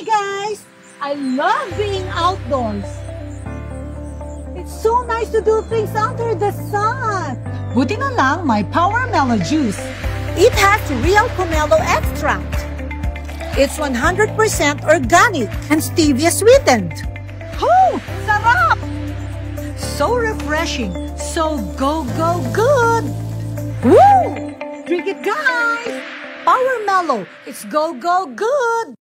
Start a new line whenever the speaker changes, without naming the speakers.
Hi guys! I love being outdoors. It's so nice to do things under the sun. Buti na lang may Power Melo Juice. It has real Pomelo Extract. It's 100% organic and stevia sweetened. Oh, sarap! So refreshing, so go good. Woo! Drink it guys! Power Melo, it's go good.